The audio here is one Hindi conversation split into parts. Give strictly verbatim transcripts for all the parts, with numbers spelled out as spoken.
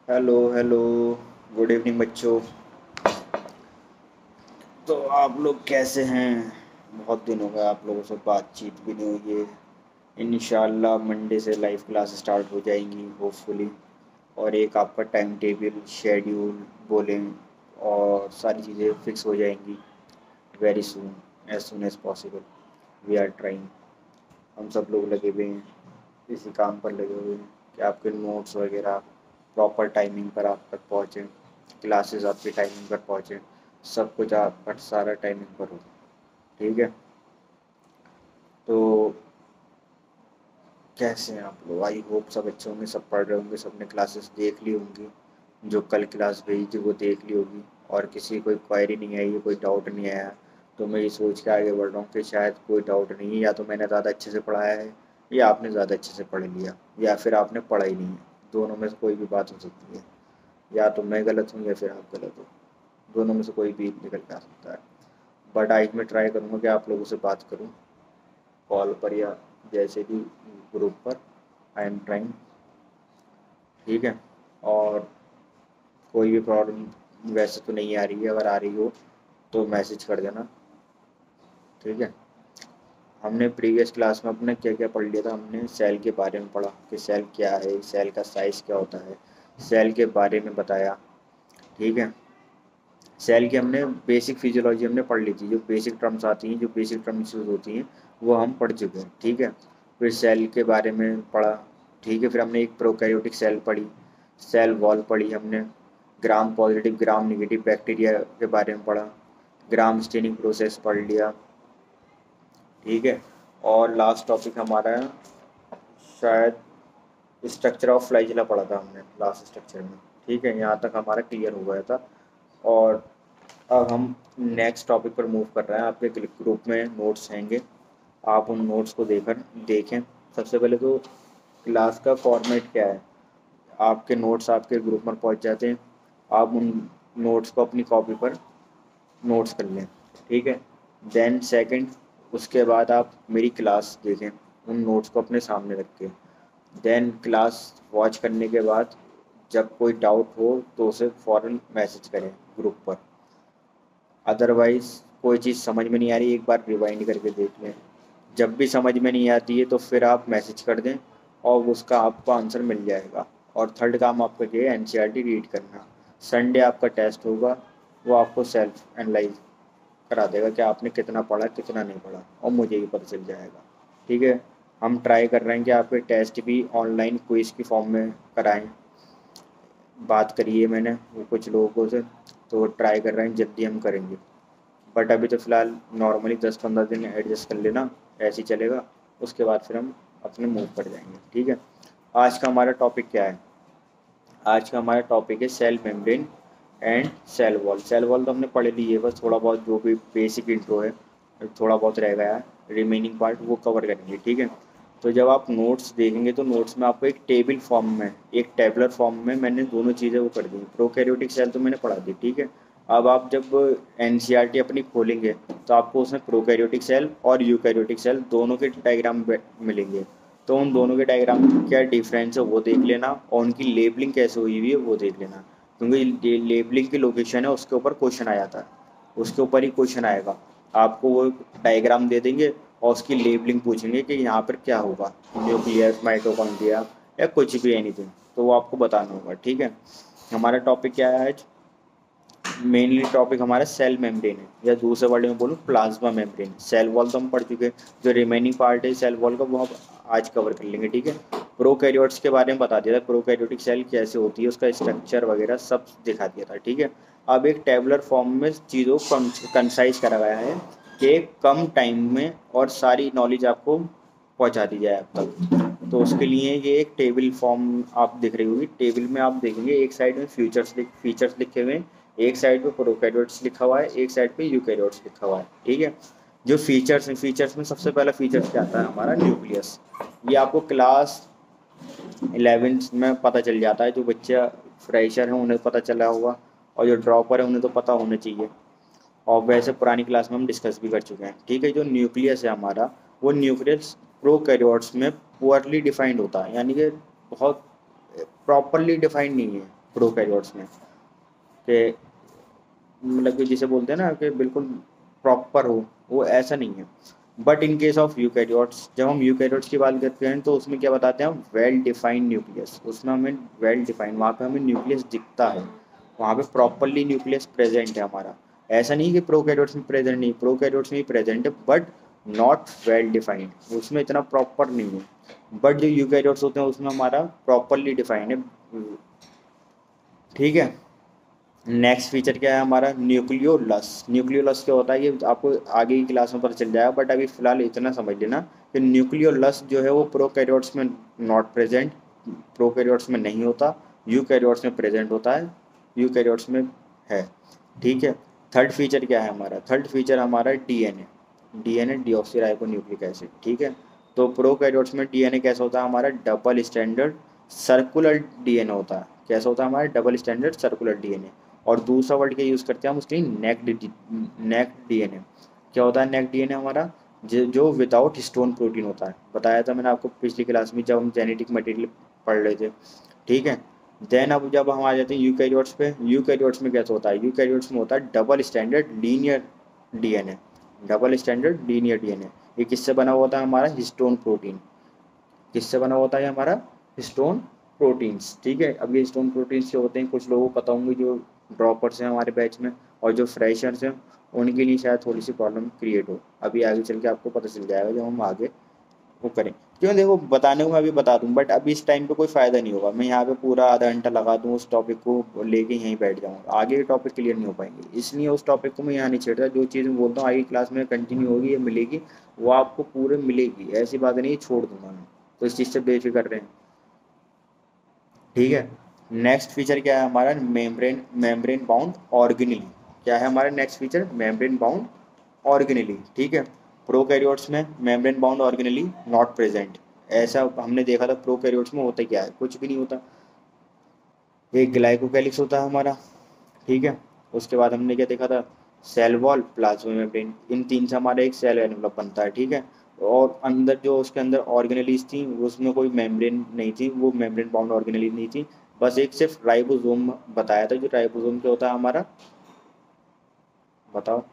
Hello hello. गुड इवनिंग बच्चों। तो आप लोग कैसे हैं? बहुत दिन हो गए आप लोगों से बातचीत भी नहीं हुई है। इंशाल्लाह मंडे से लाइव क्लास स्टार्ट हो जाएंगी होपफुली। और एक आपका टाइम टेबल शेड्यूल बोलें और सारी चीज़ें फिक्स हो जाएंगी very soon, as soon as possible. We are trying. हम सब लोग लगे हुए हैं, इसी काम पर लगे हुए हैं कि आपके नोट्स वगैरह प्रॉपर टाइमिंग पर आप तक पहुँचें, क्लासेस आपकी टाइमिंग पर पहुँचें, सब कुछ आपका सारा टाइमिंग पर हो। ठीक है। तो कैसे हैं आप लोग? आई होप सब अच्छे होंगे, सब पढ़ रहे होंगे, सबने क्लासेस देख ली होंगी। जो कल क्लास भेजी थी वो देख ली होगी। और किसी कोई क्वायरी नहीं आई है, कोई डाउट नहीं आया, तो मैं ये सोच के आगे बढ़ रहा हूँ कि शायद कोई डाउट नहीं है, या तो मैंने ज़्यादा अच्छे से पढ़ाया है या आपने ज़्यादा अच्छे से पढ़ लिया, या फिर आपने पढ़ा ही नहीं है। दोनों में से कोई भी बात हो सकती है। या तो मैं गलत हूँ या फिर आप गलत हो। दोनों में से कोई भी निकल के आ सकता है। बट आज मैं ट्राई करूँगा कि आप लोगों से बात करूँ कॉल पर या जैसे भी ग्रुप पर। I am trying. ठीक है। और कोई भी प्रॉब्लम वैसे तो नहीं आ रही है, अगर आ रही हो तो मैसेज कर देना। ठीक है। हमने प्रीवियस क्लास में अपने क्या क्या पढ़ लिया था? हमने सेल के बारे में पढ़ा कि सेल क्या है, सेल का साइज़ क्या होता है, सेल के बारे में बताया। ठीक है। सेल की हमने बेसिक फिजियोलॉजी हमने पढ़ ली थी, जो बेसिक टर्म्स आती हैं, जो बेसिक टर्म्स यूज होती हैं, वो हम पढ़ चुके हैं। ठीक है। फिर सेल के बारे में पढ़ा। ठीक है। फिर हमने एक प्रोकैरियोटिक सेल पढ़ी, सेल वॉल पढ़ी हमने, gram positive gram negative bacteria के बारे में पढ़ा, ग्राम स्टेनिंग प्रोसेस पढ़ लिया। ठीक है। और लास्ट टॉपिक हमारा शायद स्ट्रक्चर ऑफ फ्लाइजिला पढ़ा था हमने लास्ट स्ट्रक्चर में। ठीक है। यहाँ तक हमारा क्लियर हो गया था। और अब हम नेक्स्ट टॉपिक पर मूव कर रहे हैं। आपके ग्रुप में नोट्स हैंगे, आप उन नोट्स को देखकर देखें। सबसे पहले तो क्लास का फॉर्मेट क्या है? आपके नोट्स आपके ग्रुप में पहुंच जाते हैं, आप उन नोट्स को अपनी कॉपी पर नोट्स कर लें। ठीक है। देन सेकंड, उसके बाद आप मेरी क्लास देखें, उन नोट्स को अपने सामने रख के। देन क्लास वॉच करने के बाद जब कोई डाउट हो तो उसे फ़ौरन मैसेज करें ग्रुप पर। अदरवाइज़ कोई चीज़ समझ में नहीं आ रही, एक बार रिवाइंड करके देख लें। जब भी समझ में नहीं आती है तो फिर आप मैसेज कर दें और उसका आपको आंसर मिल जाएगा। और थर्ड काम आपका ये है, N C E R T read करना। संडे आपका टेस्ट होगा, वो आपको सेल्फ एनालाइज करा देगा कि आपने कितना पढ़ा कितना नहीं पढ़ा, और मुझे भी पता चल जाएगा। ठीक है। हम ट्राई कर रहे हैं कि आपके टेस्ट भी ऑनलाइन क्विज की फॉर्म में कराएं। बात करी है मैंने वो कुछ लोगों से, तो ट्राई कर रहे हैं, जल्दी हम करेंगे। बट अभी तो फ़िलहाल नॉर्मली दस पंद्रह दिन एडजस्ट कर लेना, ऐसे ही चलेगा। उसके बाद फिर हम अपने मूव कर जाएंगे। ठीक है। आज का हमारा टॉपिक क्या है? आज का हमारा टॉपिक है cell membrane and cell wall. Cell wall तो हमने पढ़ ली है, बस थोड़ा बहुत जो भी बेसिक इंट्रो है थोड़ा बहुत रह गया है, रिमेनिंग पार्ट वो कवर करेंगे। ठीक है। तो जब आप नोट्स देखेंगे तो नोट्स में आपको एक टेबल फॉर्म में, एक टेबलर फॉर्म में मैंने दोनों चीज़ें वो कर दी। प्रोकैरियोटिक सेल तो मैंने पढ़ा दी। ठीक है। अब आप जब N C E R T अपनी खोलेंगे तो आपको उसमें प्रोकैरियोटिक सेल और यूकैरियोटिक सेल दोनों के डायग्राम मिलेंगे। तो उन दोनों के डायग्राम में क्या डिफरेंस है वो देख लेना, और उनकी लेबलिंग कैसे हुई हुई है वो देख लेना। क्योंकि लेबलिंग की लोकेशन है उसके ऊपर क्वेश्चन आ जाता है, उसके ऊपर ही क्वेश्चन आएगा। आपको वो डायग्राम दे देंगे और उसकी लेबलिंग पूछेंगे कि यहाँ पर क्या होगा, न्यूक्लियस, माइटोकॉन्ड्रिया, या कुछ भी एनीथिंग, तो वो आपको बताना होगा। ठीक है। हमारा टॉपिक क्या है आज? मेनली टॉपिक हमारा सेल मेम्ब्रेन है, या दूसरे वर्ड में बोलूँ प्लाज्मा मेम्ब्रेन। सेल वॉल तो हम पढ़ चुके हैं, जो रिमेनिंग पार्ट है सेल वॉल का वो हम आज कवर कर लेंगे। ठीक है। प्रोकैरियोट्स के बारे में बता दिया था, प्रोकैरियोटिक सेल कैसे होती है, उसका स्ट्रक्चर वगैरह सब दिखा दिया था। ठीक है। अब एक टेबलर फॉर्म में चीज़ों को कंसाइज करा गया है कि कम टाइम में और सारी नॉलेज आपको पहुंचा दी जाए अब तक। तो उसके लिए ये एक टेबल फॉर्म आप दिख रही होगी। टेबल में आप देखेंगे एक साइड में फ्यूचर्स फीचर्स लिखे हुए हैं, एक साइड पे प्रोकैरियोट्स लिखा हुआ है, एक साइड पे यूकैरियोट्स लिखा हुआ है। ठीक है। जो फीचर्स हैं, फीचर्स में सबसे पहला फीचर्स क्या आता है हमारा? न्यूक्लियस। ये आपको क्लास इलेवेंथ में पता चल जाता है। जो बच्चा फ्रेशर है उन्हें पता चला होगा, और जो ड्रॉपर है उन्हें तो पता होना चाहिए, और वैसे पुरानी क्लास में हम डिस्कस भी कर चुके हैं। ठीक है। जो न्यूक्लियस है हमारा, वो न्यूक्लियस प्रोकैरियोट्स में पुअरली डिफाइंड होता है, यानी कि बहुत प्रॉपरली डिफाइंड नहीं है। प्रोकैरियोट्स में, कि मतलब कि जिसे बोलते हैं ना कि बिल्कुल प्रॉपर हो, वो ऐसा नहीं है। But in case of eukaryotes, जब हम यूकैरियोट्स की बात करते हैं तो उसमें क्या बताते हैं हम, वेल डिफाइंड न्यूक्लियस, उसमें हमें वेल डिफाइंड, वहाँ पे हमें न्यूक्लियस दिखता है, वहाँ पे प्रॉपरली न्यूक्लियस प्रेजेंट है हमारा। ऐसा नहीं कि प्रोकैरियोट्स में प्रेजेंट नहीं, प्रोकैरियोट्स में ही प्रेजेंट है बट नॉट वेल डिफाइंड, उसमें इतना प्रॉपर नहीं है। बट जो यूकैरियोट्स होते हैं उसमें हमारा प्रॉपरली डिफाइंड है। ठीक है। नेक्स्ट फीचर क्या है हमारा, न्यूक्लियोलस। न्यूक्लियोलस क्या होता है ये आपको आगे की क्लास में पता चल जाएगा, बट अभी फिलहाल इतना समझ लेना कि न्यूक्लियोलस जो है वो प्रोकैरियोट्स में नॉट प्रेजेंट, प्रोकैरियोट्स में नहीं होता, यूकैरियोट्स में प्रेजेंट होता है, यूकैरियोट्स में है। ठीक है। थर्ड फीचर क्या है हमारा, थर्ड फीचर हमारा DNA. DNA deoxy nucleic acid. ठीक है। तो प्रोकैरियोट्स में डीएनए कैसा होता है हमारा, डबल स्टैंडर्ड सर्कुलर डीएनए होता है। कैसा होता है हमारा, डबल स्टैंडर्ड सर्कुलर डीएनए। और दूसरा वर्ड क्या यूज़ करते हैं हम उसके लिए, नेक्ड नेक्ड डीएनए। क्या होता है नेक्ड डीएनए हमारा, जो जो विदाउट हिस्टोन प्रोटीन होता है, बताया था मैंने आपको पिछली क्लास में जब हम जेनेटिक मटेरियल पढ़ रहे थे। ठीक है। देन अब जब हम आ जाते हैं यूकैरियोट्स पे, यूकैरियोट्स में कैसा होता है, यूकैरियोट्स में होता है double standard linear DNA. Double standard linear DNA, ये किससे बना हुआ होता है हमारा, हिस्टोन प्रोटीन। किससे बना होता है हमारा, हिस्टोन प्रोटीन्स। ठीक है। अब ये हिस्टोन प्रोटीन्स जो होते हैं कुछ लोगों को पता होंगे, जो ड्रॉपर्स हैं हमारे बैच में और जो फ्रेशर्स हैं उनके लिए शायद थोड़ी सी प्रॉब्लम क्रिएट हो। अभी आगे चल के आपको पता चल जाएगा जब हम आगे वो करें। क्यों, देखो बताने को मैं अभी बता दूं बट अभी इस टाइम पे कोई फ़ायदा नहीं होगा, मैं यहाँ पे पूरा आधा घंटा लगा दूँ उस टॉपिक को लेके यहीं बैठ जाऊँगा, आगे टॉपिक क्लियर नहीं हो पाएंगे, इसलिए उस टॉपिक को मैं यहाँ नहीं छेड़ता। जो चीज़ मैं बोलता हूँ आगे क्लास में कंटिन्यू होगी या मिलेगी, वो आपको पूरे मिलेगी, ऐसी बात नहीं छोड़ दूंगा मैं, तो इस चीज़ से बेफिक्र रहें। ठीक है। नेक्स्ट फीचर क्या है हमारा, मेम्ब्रेन मेम्ब्रेन बाउंड ऑर्गेनेली। क्या है हमारा next feature, membrane bound organelle. ठीक है। प्रोकैरियोट्स में membrane bound organelle not present. ऐसा हमने देखा था, प्रोकैरियोट्स में होता क्या है, कुछ भी नहीं होता, एक ग्लाइकोकैलिक्स होता है हमारा। ठीक है। उसके बाद हमने क्या देखा था, सेल वॉल, प्लाज्मा मेम्ब्रेन, इन तीन से हमारा एक सेल एनवलप बनता है। ठीक है। और अंदर जो उसके अंदर ऑर्गेनेलीज थी उसमें कोई मेम्ब्रेन नहीं थी, वो मेम्ब्रेन बाउंड ऑर्गेनेलीज नहीं थी, बस एक सिर्फ राइबोसोम बताया था। जो राइबोसोम क्या होता है हमारा, बताओ।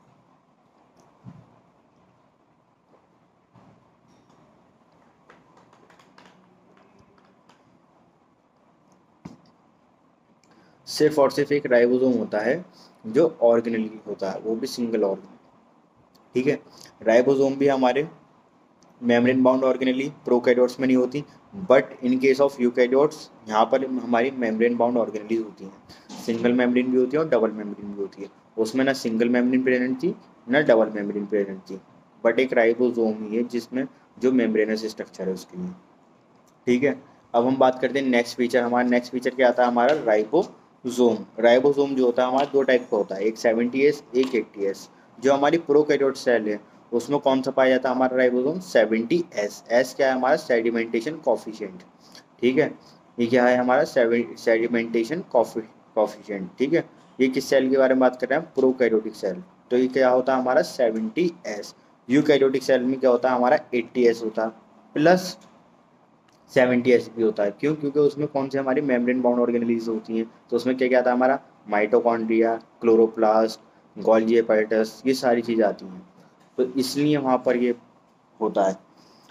सिर्फ और सिर्फ एक राइबोसोम होता है जो ऑर्गेनेली होता है, वो भी सिंगल ऑर्गेन। ठीक है। राइबोसोम भी हमारे मेम्ब्रेन बाउंड ऑर्गेनेली प्रोकैरियोट्स में नहीं होती, but in case of eukaryotes यहाँ पर हमारी मेम्ब्रेन बाउंड ऑर्गेनेलीज होती हैं। सिंगल मेम्ब्रेन भी होती है और डबल मेम्ब्रेन भी होती है, उसमें ना सिंगल मेम्ब्रेन प्रेजेंट थी ना डबल मेम्ब्रेन प्रेजेंट थी, बट एक राइबोसोम ही है जिसमें जो मेम्ब्रेनस स्ट्रक्चर है उसके लिए। ठीक है। अब हम बात करते हैं नेक्स्ट फीचर, हमारा नेक्स्ट फीचर क्या आता है हमारा, राइबोसोम। राइबोसोम जो होता है हमारा दो टाइप का होता है, एक सेवेंटी एस एक एट्टी एस। जो हमारी प्रोकैरियोट सेल है उसमें कौन सा पाया जाता है हमारा राइबोसोम, सेवेंटी एस। एस क्या है हमारा, सेडिमेंटेशन कॉफिशिएंट। ठीक है। ये क्या है हमारा, सेडिमेंटेशन कॉफिशिएंट। ठीक है। ये किस सेल के बारे में बात कर रहे हैं, प्रोकैरियोटिक सेल। तो ये क्या होता है हमारा सेवेंटी एस। यूकैरियोटिक सेल में क्या होता है हमारा एट्टी एस होता है, प्लस सेवेंटी एस भी होता है। क्यों, क्योंकि उसमें कौन से हमारी मेम्ब्रेन बाउंड ऑर्गेनेलीज होती हैं, तो उसमें क्या क्या आता है हमारा, माइटोकॉन्ड्रिया, क्लोरोप्लास्ट, गोल्गी एपाइटस, ये सारी चीज़ें आती हैं, तो इसलिए वहाँ पर ये होता है।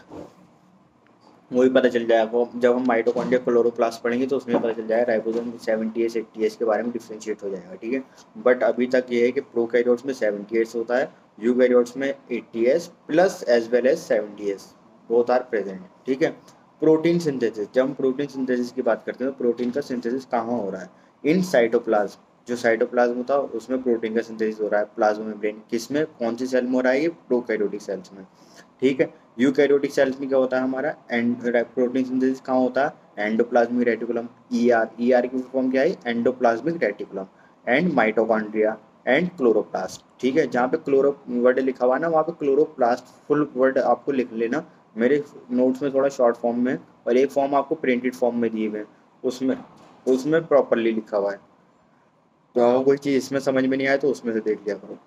वही पता चल जाएगा जब हम माइटोकॉन्ड्रिया क्लोरोप्लास्ट पढ़ेंगे, तो उसमें पता चल जाएगा ribosome seventy S eighty S के बारे में डिफ्रेंशिएट हो जाएगा। ठीक है। बट अभी तक ये है कि प्रोकैरियोट्स में सेवेंटी एस होता है, यूकैरियोट्स में eighty S plus as well as seventy S, both are present. ठीक है। प्रोटीन सिंथेसिस, जब हम प्रोटीन सिंथेसिस की बात करते हैं तो प्रोटीन का सिंथेसिस कहाँ हो रहा है, इन साइटोप्लाज्म। जो साइटोप्लाज्म होता है उसमें प्रोटीन का सिंथेसिस हो रहा है, प्लाज्मा मेम्ब्रेन किसमें, कौन सी सेल में हो रहा है, ये प्रोकैरियोटिक सेल्स में। ठीक है। यूकैरियोटिक सेल्स में क्या होता है हमारा, एंड प्रोटीन सिंथेसिस कहाँ होता है, एंडोप्लाज्मिक रेटिकुलम, ईआर। ईआर की फॉर्म क्या है, endoplasmic reticulum, and mitochondria and chloroplast. ठीक है। जहाँ पे क्लोरो वर्ड लिखा हुआ है ना, वहाँ पे क्लोरोप्लास्ट फुल वर्ड आपको लिख लेना, मेरे नोट्स में थोड़ा शॉर्ट फॉर्म में, और एक फॉर्म आपको प्रिंटेड फॉर्म में दिए हुए हैं, उसमें उसमें प्रॉपरली लिखा हुआ है। तो अगर कोई चीज़ इसमें समझ में नहीं आए तो उसमें से देख लिया करो।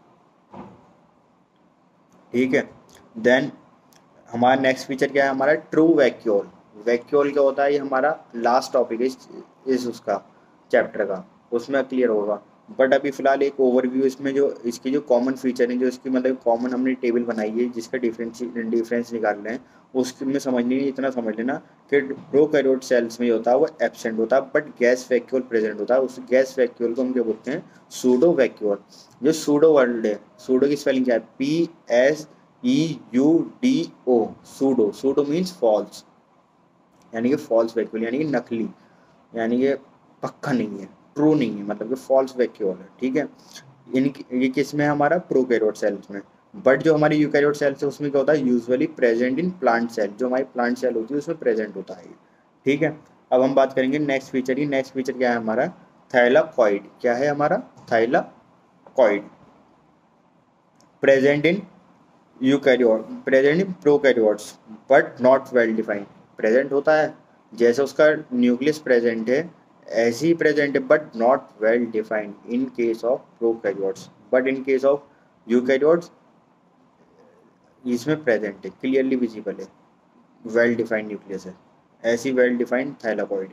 ठीक है। देन हमारा नेक्स्ट फीचर क्या है हमारा, ट्रू वैक्यूल। वैक्यूल क्या होता है, ये हमारा लास्ट टॉपिक है इस, इस उसका। चैप्टर का, उसमें क्लियर होगा। बट अभी फिलहाल एक ओवरव्यू इसमें जो इसकी जो कॉमन फीचर है, जो इसकी मतलब कॉमन हमने टेबल बनाई है जिसका डिफरेंस डिफरेंस निकाल रहे हैं, उसमें समझनी नहीं, इतना समझ लेना कि प्रोकैरियोट सेल्स में होता है वो एब्सेंट होता है, बट गैस वैक्यूल प्रेजेंट होता है। उस गैस वैक्यूल को हम क्या बोलते हैं, सूडो वैक्यूल। जो सूडो वर्ड है, सूडो की स्पेलिंग क्या है, P S E U D O, pseudo. Pseudo means false, यानी कि फॉल्स वैक्यूल, यानी कि नकली, यानी कि पक्का नहीं है, ट्रू नहीं है, मतलब कि फॉल्स वैक्यूल है। ठीक है, इन ये किस में हमारा प्रोकैरियोट सेल्स में। बट जो हमारी यूकैरियोट सेल्स है उसमें क्या होता है, usually present in plant cell, जो हमारी प्लांट सेल होती है उसमें प्रेजेंट होता है। ठीक है, अब हम बात करेंगे नेक्स्ट फीचर की। नेक्स्ट फीचर क्या है हमारा, थाइलाकॉइड। क्या है हमारा, thylakoid. Present in eukaryote, present in prokaryotes, but not well defined. Present होता है, जैसे उसका न्यूक्लियस प्रेजेंट है ऐसे ही प्रेजेंट है, but not well defined in case of prokaryotes. But in case of eukaryotes इसमें प्रेजेंट है, क्लियरली विजिबल है, वेल डिफाइंड न्यूक्लियस है, ऐसी well defined thylakoid.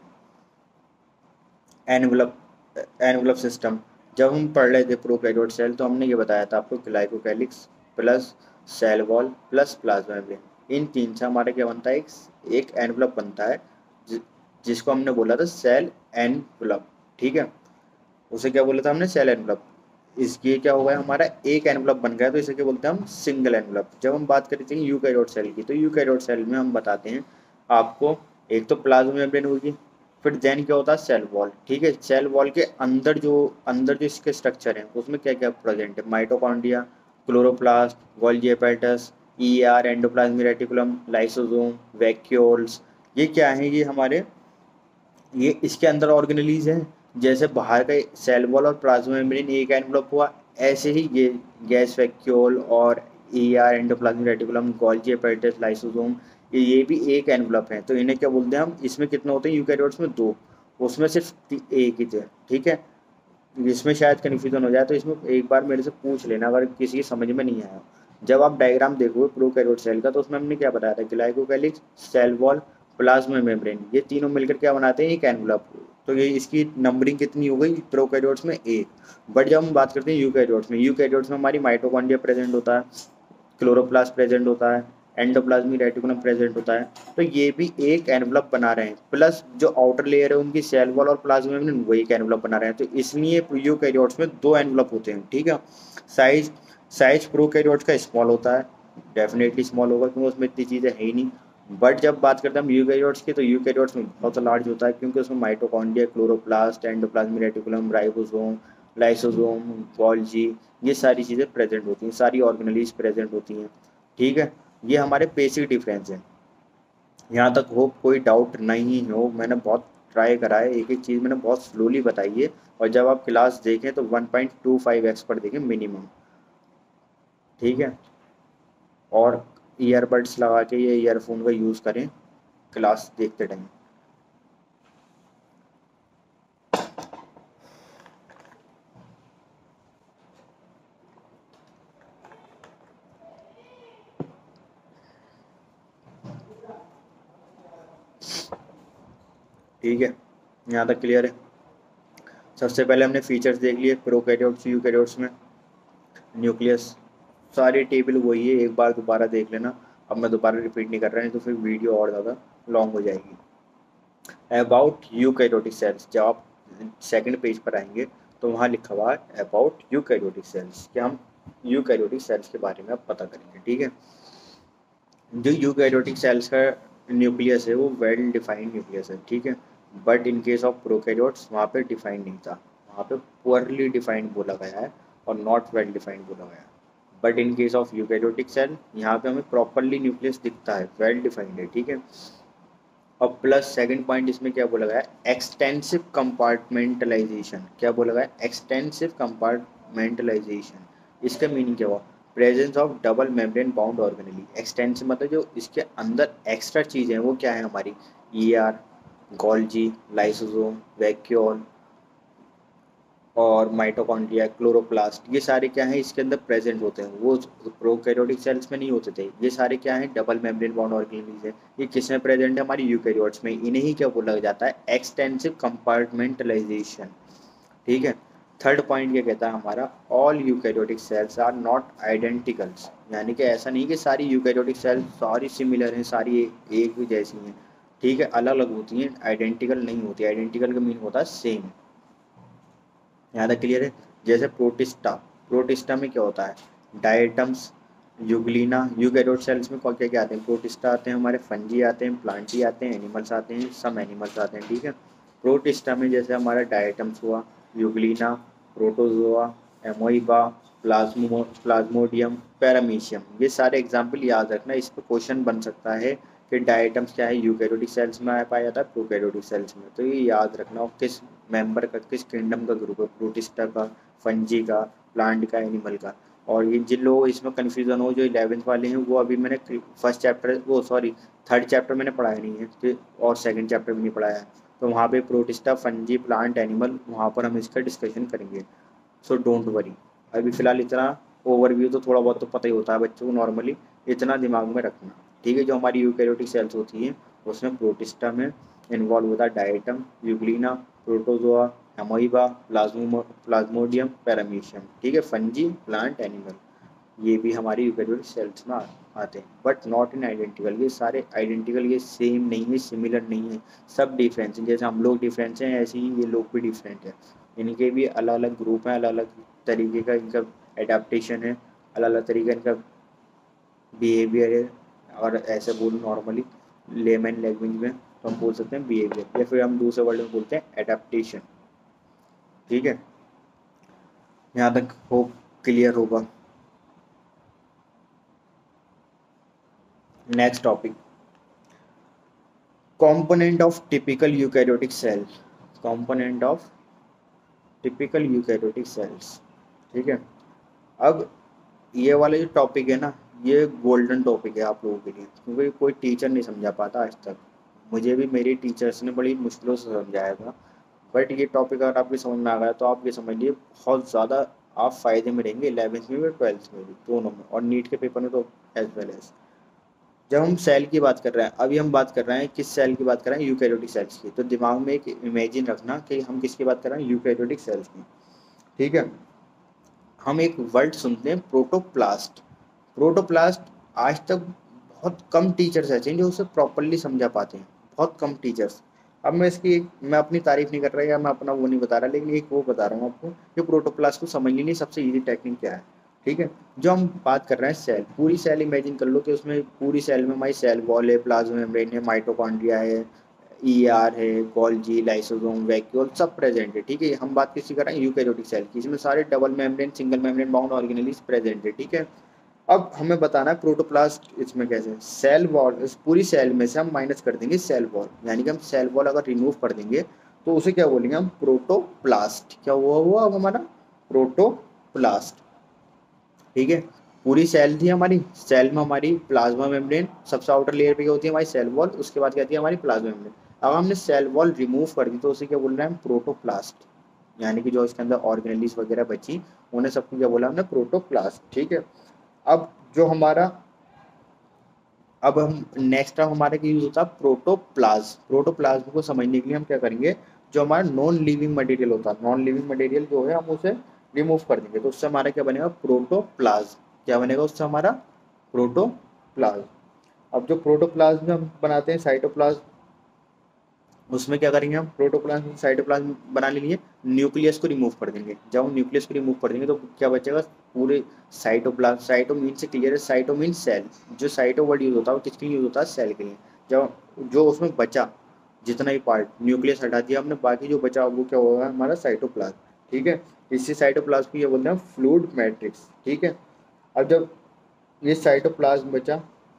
Envelope, envelope system. जब हम पढ़ रहे थे प्रोकैरियोट सेल तो हमने ये बताया था आपको, glycocalyx plus cell wall plus plasma membrane, इन तीन से हमारा क्या बनता है, एक एक एनवलप बनता है, जि, जिसको हमने बोला था सेल एनवलप। ठीक है, उसे क्या बोला था हमने, सेल एनवलप। इसके क्या होगा, हमारा एक एनवलप बन गया, तो इसे क्या बोलते हैं हम, सिंगल एनवलप। जब हम बात करते हैं यूकैरियोट सेल की, तो यूकैरियोट सेल में हम बताते हैं आपको, एक तो प्लाज्मा मेम्ब्रेन होगी, फिर देन क्या होता है, सेल वॉल। ठीक है, सेल वॉल के अंदर जो अंदर जो इसके स्ट्रक्चर हैं उसमें क्या क्या प्रेजेंट है, mitochondria, chloroplast, Golgi apparatus, E R, endoplasmic reticulum, lysosome, vacuoles. ये क्या है, ये हमारे, ये इसके अंदर ऑर्गेनेलीज हैं। जैसे बाहर का सेल वॉल और प्लाज्मा मेम्ब्रेन एक एनवलप हुआ, ऐसे ही ये गैस वैक्यूल और E R, endoplasmic reticulum, Golgi apparatus, lysosome, ये ये भी एक एनवलप है। तो इन्हें क्या बोलते हैं हम, इसमें कितने होते हैं यूकैरियोट्स में, दो, उसमें सिर्फ ती- एक ही थे। ठीक है, इसमें शायद कन्फ्यूजन हो जाए, तो इसमें एक बार मेरे से पूछ लेना अगर किसी की समझ में नहीं आया। जब आप डायग्राम देखोगे प्रोकैरियोट सेल का, तो उसमें हमने क्या बताया था, glycocalyx, cell wall, plasma membrane, ये तीनों मिलकर क्या बनाते हैं, एक एनवलप। तो ये इसकी नंबरिंग कितनी हो गई प्रोकैरियोट्स में, एक। बट जब हम बात करते हैं यूकैरियोट्स में, यूकैरियोट्स में हमारी माइटोकॉन्ड्रिया प्रेजेंट होता है, क्लोरोप्लास्ट प्रेजेंट होता है, एंडोप्लाज्मिक रेटिकुलम प्रेजेंट होता है। तो ये भी एक एनवलप बना रहे हैं, प्लस जो आउटर लेयर है उनकी सेल वॉल और प्लाज्मा मेम्ब्रेन वो एक एनवलप बना रहे हैं। तो इसलिए यूकैरियोट्स में दो एनवलप होते हैं। ठीक है, साइज साइज प्रोकैरियोट्स का स्मॉल होता है, डेफिनेटली स्मॉल होगा क्योंकि उसमें इतनी चीज़ें है ही नहीं। बट जब बात करते हैं हम यूकैरियोट्स की, तो यूकैरियोट्स में बहुत लार्ज होता है, क्योंकि उसमें mitochondria, chloroplast, endoplasmic reticulum, ribosome, lysosome, Golgi, ये सारी चीज़ें प्रेजेंट होती हैं, सारी ऑर्गेनेलीज प्रेजेंट होती हैं। ठीक है, ये हमारे बेसिक डिफरेंस है। यहाँ तक हो कोई डाउट नहीं हो, मैंने बहुत ट्राई करा है, एक एक चीज़ मैंने बहुत स्लोली बताई है, और जब आप क्लास देखें तो one point two five X पर देखें मिनिमम। ठीक है, और ईयरबड्स लगा के ये ईयरफोन का यूज़ करें क्लास देखते टाइम। ठीक है, यहाँ तक क्लियर है। सबसे पहले हमने फीचर्स देख लिए प्रोकैरियोट्स यूकैरियोट्स में। न्यूक्लियस, सारी टेबल वही है, एक बार दोबारा देख लेना। अब मैं दोबारा रिपीट नहीं कर रहा है, तो फिर वीडियो और ज़्यादा लॉन्ग हो जाएगी। अबाउट यूकैरियोटिक सेल्स, जब आप सेकंड पेज पर आएंगे तो वहाँ लिखा हुआ है अबाउट यूकैरियोटिक सेल्स, कि हम यूकैरियोटिक सेल्स के बारे में अब पता करेंगे। ठीक है, जो यूकैरियोटिक सेल्स का न्यूक्लियस है वो वेल डिफाइंड न्यूक्लियस है। ठीक है, but in case of prokaryotes वहाँ पे डिफाइंड नहीं था, वहाँ पे पुअरली डिफाइंड बोला गया है और नॉट वेल डिफाइंड बोला गया है। But in case of eukaryotic cell यहाँ पे हमें प्रॉपरली न्यूक्लियस दिखता है, वेल डिफाइंड है। ठीक है, और प्लस सेकंड पॉइंट इसमें क्या बोला गया है, एक्सटेंसिव कंपार्टमेंटलाइजेशन। क्या बोला गया है, एक्सटेंसिव कंपार्टमेंटलाइजेशन। इसका मीनिंग क्या हुआ, presence of double membrane bound organelle. Extensive मतलब जो इसके अंदर एक्स्ट्रा चीज़ें हैं वो क्या है हमारी, E R, Golgi, lysosome, vacuole, और माइटोकॉन्ड्रिया, क्लोरोप्लास्ट, ये सारे क्या हैं इसके अंदर प्रेजेंट होते हैं। वो प्रोकैरियोटिक सेल्स में नहीं होते थे। ये सारे क्या हैं डबल मेम्ब्रेन बाउंड ऑर्गेनेल्स हैं। ये किस में प्रेजेंट है हमारी यूकैरियोट्स में। इन्हें ही क्या बोला जाता है एक्सटेंसिव कंपार्टमेंटलाइजेशन। ठीक है। थर्ड पॉइंट क्या कहता है हमारा, all eukaryotic cells are not identicals. यानी कि ऐसा नहीं कि सारी यूकैरियोटिक सेल्स सारी सिमिलर हैं, सारी एक, एक भी जैसी हैं। ठीक है, अलग अलग होती हैं, आइडेंटिकल नहीं होती। आइडेंटिकल का मीन होता है सेम। यहाँ तक क्लियर है। जैसे प्रोटिस्टा, प्रोटिस्टा में क्या होता है डायटम्स, यूग्लिना। यूकैरियोट सेल्स में क्या क्या आते हैं, प्रोटिस्टा आते हैं हमारे, फंजी आते हैं, प्लांटी आते हैं, एनिमल्स आते हैं, सम एनिमल्स आते हैं। ठीक है। प्रोटिस्टा में जैसे हमारा डायटम्स हुआ, euglena, protozoa, amoeba, plasmo plasmodium, paramecium, ये सारे एग्जाम्पल याद रखना। इस पर क्वेश्चन बन सकता है कि डायटम्स क्या है यूकैरियोटिक सेल्स में पाया जाता है, प्रोकैरियोटिक सेल्स में। तो ये याद रखना। और किस मेंबर का, किस किंगडम का ग्रुप है, प्रोटिस्टा का, फंजी का, प्लांट का, एनिमल का। और ये जिन लोगों इसमें कन्फ्यूजन हो, जो इलेवेंथ वाले हैं, वो अभी मैंने फर्स्ट चैप्टर, वो सॉरी थर्ड चैप्टर मैंने पढ़ाया नहीं है, तो और सेकंड चैप्टर भी नहीं पढ़ाया है। तो वहाँ पे प्रोटिस्टा, फंजी, प्लांट, एनिमल, वहाँ पर हम इसका डिस्कशन करेंगे। So don't worry. अभी फिलहाल इतना ओवरव्यू तो थोड़ा बहुत तो पता ही होता है बच्चों को नॉर्मली, इतना दिमाग में रखना। ठीक है। जो हमारी यूकैरियोटिक सेल्स होती हैं उसमें प्रोटिस्टा में इन्वॉल्व होता है diatom, euglena, protozoa, amoeba, plasmo plasmodium, paramecium. ठीक है। फंजी, प्लांट, एनिमल, ये भी हमारी यूकैरियोटिक सेल्स में आते हैं, बट नॉट इन आइडेंटिकल। ये सारे आइडेंटिकल, ये सेम नहीं है, सिमिलर नहीं है, सब डिफरेंस है। जैसे हम लोग डिफरेंस हैं ऐसे ही ये लोग भी डिफरेंट है। इनके भी अलग अलग ग्रुप हैं, अलग अलग तरीके का इनका एडाप्टेशन है, अलग अलग तरीका इनका बिहेवियर है। और ऐसे बोलूँ नॉर्मली लेमन लैंग्वेज में तो हम बोल सकते हैं बिहेवियर, या फिर हम दूसरे वर्ड में बोलते हैं एडाप्टेशन। ठीक है। यहाँ तक होप क्लियर होगा। Next topic, component of typical eukaryotic cell, component of typical eukaryotic cells। ठीक है। अब ये वाला जो टॉपिक है ना, ये गोल्डन टॉपिक है आप लोगों के लिए, क्योंकि कोई टीचर नहीं समझा पाता आज तक। मुझे भी मेरे टीचर्स ने बड़ी मुश्किलों से समझाया था। बट ये टॉपिक अगर आपकी समझ में आ गया तो आप ये समझ लिए बहुत ज़्यादा आप फायदे में रहेंगे, इलेवेंथ में भी ट्वेल्थ में भी, दोनों में, और नीट के पेपर में तो एज वेल एज। जब हम सेल की बात कर रहे हैं, अभी हम बात कर रहे हैं किस सेल की बात कर रहे हैं, यूकैरियोटिक सेल्स की। तो दिमाग में एक इमेजिन रखना कि हम किसकी बात कर रहे हैं, यूकैरियोटिक सेल्स की। ठीक है। हम एक वर्ड सुनते हैं प्रोटोप्लास्ट। प्रोटोप्लास्ट आज तक बहुत कम टीचर्स ऐसे हैं जो उसे प्रॉपरली समझा पाते हैं, बहुत कम टीचर्स। अब मैं इसकी एक, मैं अपनी तारीफ नहीं कर रहा या मैं अपना वो नहीं बता रहा, लेकिन एक वो बता रहा हूँ आपको कि प्रोटोप्लास्ट को समझने लिए सबसे ईजी टेक्निक क्या है। ठीक है। जो हम बात कर रहे हैं सेल, पूरी सेल इमेजिन कर लो कि उसमें पूरी सेल में हमारी सेल वॉल है, प्लाज्मा मेम्ब्रेन है, माइटोकॉन्ड्रिया है, ई आर है, गोल्जी, लाइसोसोम, वैक्यूल, सब प्रेजेंट है। ठीक है। हम बात किसी कर रहे हैं यूकैरियोटिक सेल की, इसमें सारे double membrane, single membrane bound organelles present है। ठीक है। अब हमें बताना है प्रोटोप्लास्ट इसमें कैसे, सेल वॉल, इस पूरी सेल में से हम माइनस कर देंगे सेल वॉल, यानी कि हम सेल वॉल अगर रिमूव कर देंगे तो उसे क्या बोलेंगे हम, प्रोटोप्लास्ट। क्या हुआ हुआ अब हमारा, प्रोटोप्लास्ट। ठीक है। पूरी सेल थी हमारी, सेल में हमारी प्लाज्मा मेम्ब्रेन, सबसे आउटर लेयर पे क्या होती है हमारी सेल वॉल, उसके बाद क्या आती है हमारी प्लाज्मा मेम्ब्रेन। अब हमने सेल वॉल रिमूव कर दी तो उसे क्या बोल रहे हैं हम, प्रोटोप्लास्ट। यानी कि जो इसके अंदर ऑर्गेनेलिस वगैरह बची उन्हें सबको क्या बोला हमने, प्रोटोप्लास्ट। ठीक है। अब जो हमारा, अब हम नेक्स्ट अब हमारे यूज होता है प्रोटोप्लाज्म। प्रोटोप्लाज्म को समझने के लिए हम क्या करेंगे, जो हमारा नॉन लिविंग मटेरियल होता है, नॉन लिविंग मटेरियल जो है हम उसे रिमूव कर देंगे तो उससे हमारा क्या बनेगा, प्रोटोप्लाज्म। क्या बनेगा उससे हमारा, प्रोटोप्लाज्म। अब जो प्रोटोप्लाज्म हम बनाते हैं साइटोप्लाज्म, उसमें क्या करेंगे हम, प्रोटोप्लाज्म साइटोप्लाज्म बनाने के लिए न्यूक्लियस को रिमूव कर देंगे। जब हम न्यूक्लियस को रिमूव कर देंगे तो क्या बचेगा, पूरे साइटोप्लाज्म, साइटो मीन से क्लियर है, साइटो मीन सेल। जो साइटो वर्ड यूज होता है वो किसके लिए यूज होता है, सेल के लिए। जब जो उसमें बचा जितना भी पार्ट, न्यूक्लियस हटा दिया हमने, बाकी जो बचा वो क्या होगा हमारा, साइटोप्लाज्म। ठीक है। इसी साइटोप्लाज्म को ये बोलते हैं फ्लूइड मैट्रिक्स। ठीक है। अब जब ये साइटोप्लाज्म बचा,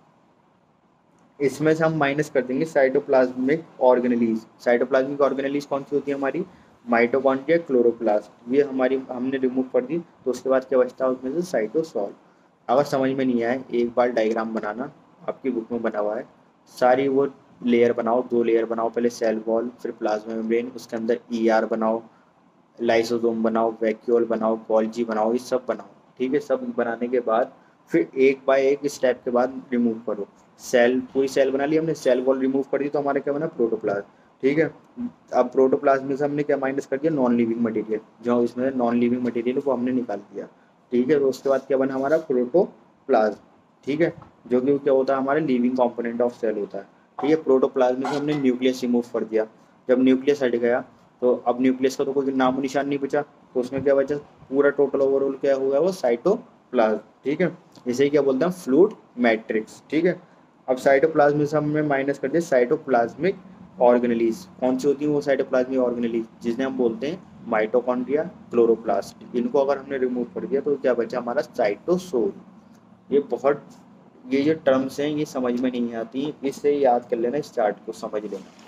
इसमें से हम माइनस कर देंगे साइटोप्लाज्मिक ऑर्गेनेलीज। साइटोप्लाज्मिक ऑर्गेनेलीज कौन सी होती है हमारी, माइटोकॉन्ड्रिया, क्लोरोप्लास्ट, ये हमारी हमने रिमूव कर दी। तो उसके बाद क्या बचता है उसमें से, साइटोसॉल। अगर समझ में नहीं आए एक बार डायग्राम बनाना, आपकी बुक में बना हुआ है, सारी वो लेयर बनाओ, दो लेयर बनाओ, पहले सेल वॉल, फिर प्लाज्मा मेम्ब्रेन, उसके अंदर ई आर बनाओ, लाइसोसोम बनाओ, वैक्यूल बनाओ, गोल्जी बनाओ, ये सब बनाओ, ठीक है। सब बनाने के बाद फिर एक बाय एक स्टेप के बाद रिमूव करो। सेल, पूरी सेल बना ली हमने, सेल वॉल रिमूव कर दी तो हमारा क्या बना, प्रोटोप्लाज्म, ठीक है। अब प्रोटोप्लाज्म में से हमने क्या माइनस कर दिया, नॉन लिविंग मटेरियल, जो इसमें नॉन लिविंग मटेरियल वो हमने निकाल दिया, ठीक है। तो उसके बाद क्या बना हमारा, प्रोटोप्लाज्म, ठीक है, जो कि क्या होता है, हमारे लिविंग कंपोनेंट ऑफ सेल होता है, ठीक है। प्रोटोप्लाज्म में से हमने न्यूक्लियस रिमूव कर दिया। जब न्यूक्लियस हट गया तो अब न्यूक्लियस का तो कोई नामो निशान नहीं बचा, तो उसमें क्या बचा, पूरा टोटल ओवरऑल क्या हुआ, वो साइटोप्लाज्म, ठीक है। इसे ही क्या बोलते हैं, फ्लूइड मैट्रिक्स, ठीक है। अब साइटोप्लाज्म में से हमने माइनस कर दिया साइटोप्लाज्मिक ऑर्गेनेलीज। कौन सी होती है वो साइटोप्लाज्मिक ऑर्गेनेलीज, जिन्हें हम बोलते हैं माइटोकॉन्ड्रिया, क्लोरोप्लास्ट। इनको अगर हमने रिमूव कर दिया तो क्या बचा हमारा, साइटोसोल। ये बहुत, ये जो टर्म्स हैं ये समझ में नहीं आती, इससे याद कर लेना, इस चार्ट को समझ लेना,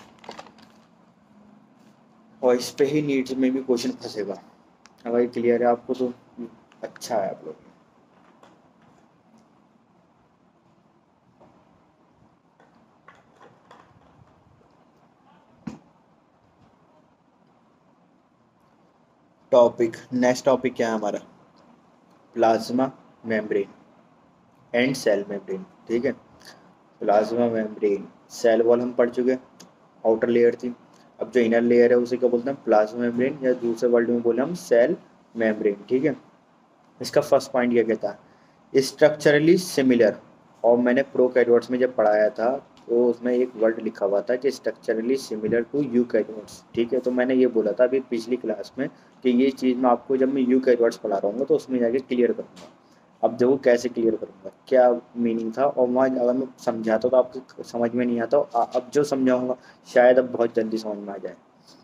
और इस पे ही नीट में भी क्वेश्चन फंसेगा। अगर ये क्लियर है आपको तो अच्छा है आप लोग। टॉपिक, नेक्स्ट टॉपिक क्या है हमारा, plasma membrane and cell membrane, ठीक है। प्लाज्मा मेम्ब्रेन, सेल वॉल हम पढ़ चुके, आउटर लेयर थी। अब जो इनर लेयर है उसे क्या बोलते हैं, प्लाज्मा मेम्ब्रेन, या दूसरे वर्ड में बोले हम सेल मेम्ब्रेन, ठीक है। इसका फर्स्ट पॉइंट क्या कहता है, स्ट्रक्चरली सिमिलर। और मैंने प्रोकैरियोट्स में जब पढ़ाया था तो उसमें एक वर्ड लिखा हुआ था कि स्ट्रक्चरली सिमिलर टू यूकैरियोट्स, ठीक है। तो मैंने ये बोला था अभी पिछली क्लास में कि ये चीज़ मैं आपको जब मैं यूकैरियोट्स पढ़ा रहा हूँ तो उसमें जाके क्लियर करूँगा। अब देखो कैसे क्लियर करूँगा, क्या मीनिंग था, और वहाँ अगर मैं समझाता तो आपको समझ में नहीं आता, अब जो समझाऊंगा शायद अब बहुत जल्दी समझ में आ जाए।